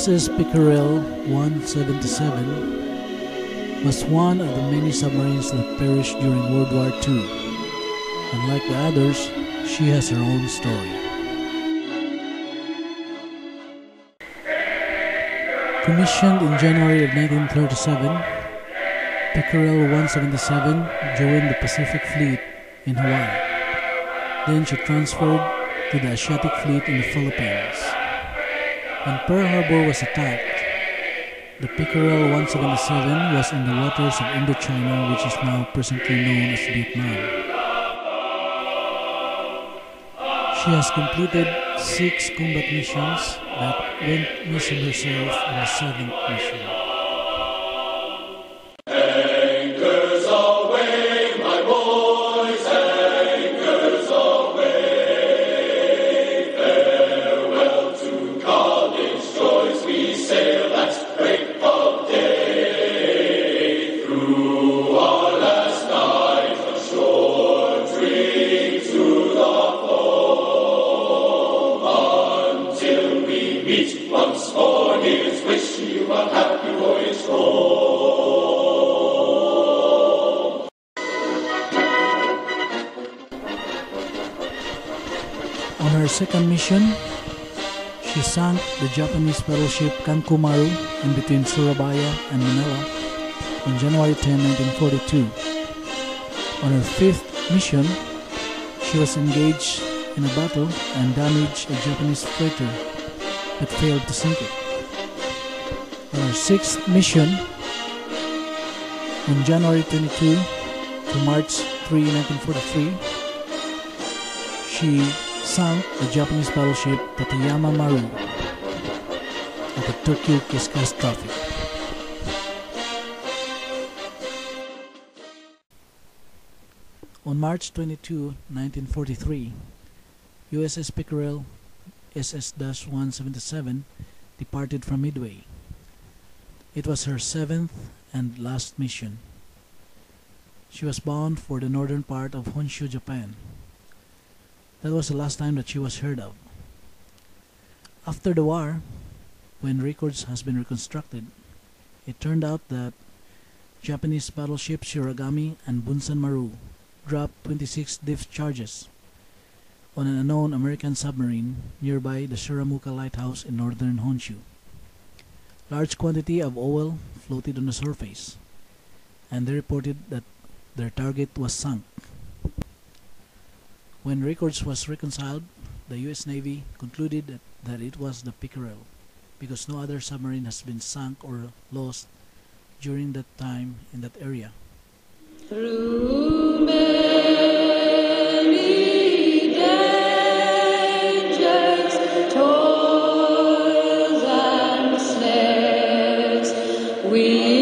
USS Pickerel 177 was one of the many submarines that perished during World War II. Unlike the others, she has her own story. Commissioned in January of 1937, Pickerel 177 joined the Pacific Fleet in Hawaii. Then she transferred to the Asiatic Fleet in the Philippines. When Pearl Harbor was attacked, the Pickerel 177 was in the waters of Indochina, which is now presently known as Vietnam. She has completed 6 combat missions that went missing herself in the 7th mission. Once more, here's wish you a happy voyage home. On her second mission, she sank the Japanese battleship Kankumaru in between Surabaya and Manila on January 10, 1942. On her 5th mission, she was engaged in a battle and damaged a Japanese freighter but failed to sink it. On her 6th mission, on January 22 to March 3, 1943, she sank the Japanese battleship Tateyama Maru at the Tokyo Kiss catastrophe. On March 22, 1943, USS Pickerel SS-177 departed from Midway. It was her 7th and last mission. She was bound for the northern part of Honshu, Japan. That was the last time that she was heard of. After the war, when records has been reconstructed, it turned out that Japanese battleships Shiragami and Bunsan Maru dropped 26 discharges on an unknown American submarine nearby the Shiramuka Lighthouse in northern Honshu. Large quantity of oil floated on the surface, and they reported that their target was sunk. When records was reconciled, the U.S. Navy concluded that it was the Pickerel, because no other submarine has been sunk or lost during that time in that area. Through many dangers, toils and snares, we